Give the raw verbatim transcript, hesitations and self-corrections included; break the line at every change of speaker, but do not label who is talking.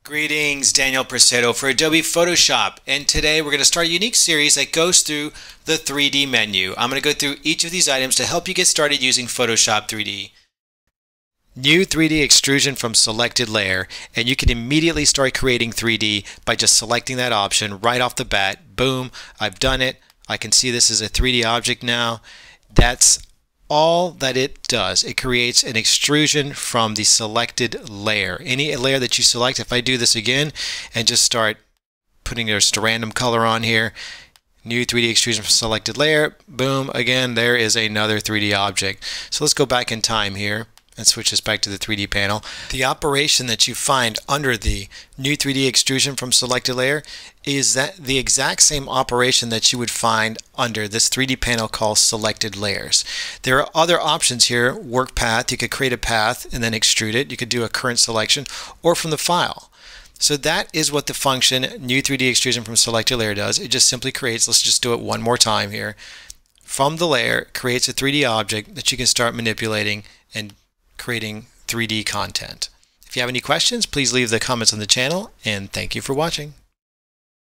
Greetings, Daniel Presedo for Adobe Photoshop, and today we're going to start a unique series that goes through the three D menu. I'm going to go through each of these items to help you get started using Photoshop three D. New three D extrusion from selected layer, and you can immediately start creating three D by just selecting that option right off the bat. Boom, I've done it. I can see this is a three D object now. That's all that it does. It creates an extrusion from the selected layer. Any layer that you select, if I do this again and just start putting just a random color on here, new three D extrusion from selected layer, boom, again, there is another three D object. So let's go back in time here and switch this back to the three D panel. The operation that you find under the new three D extrusion from selected layer is that the exact same operation that you would find under this three D panel called selected layers. There are other options here. Work path, you could create a path and then extrude it. You could do a current selection or from the file. So that is what the function new three D extrusion from selected layer does. It just simply creates, let's just do it one more time here, from the layer creates a three D object that you can start manipulating and creating three D content. If you have any questions, please leave the comments on the channel, and thank you for watching.